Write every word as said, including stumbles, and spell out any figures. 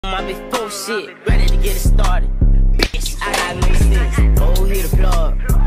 My big full shit, ready to get it started. Bitch, I got no sticks. Oh, hit the plug.